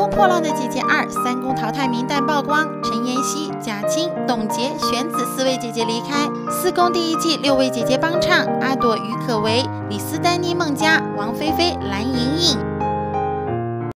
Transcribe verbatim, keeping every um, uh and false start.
乘风破浪的姐姐二》三公淘汰名单曝光，陈妍希、贾青、董洁、玄子四位姐姐离开。四公第一季六位姐姐帮唱：阿朵、于可唯、李斯丹妮、孟佳、王菲菲、蓝盈莹。